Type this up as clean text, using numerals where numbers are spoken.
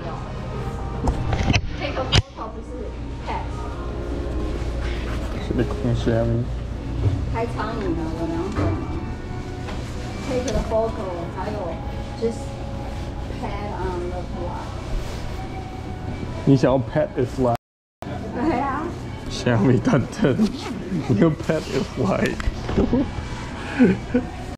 Take a photo 不是 pet。 是你讲虾米？ 拍苍蝇的有两种吗 ？Take the photo， 还有 just pet on the fly。 你想要 pet a fly？ 对啊。 虾米蛋疼？你要 pet a fly？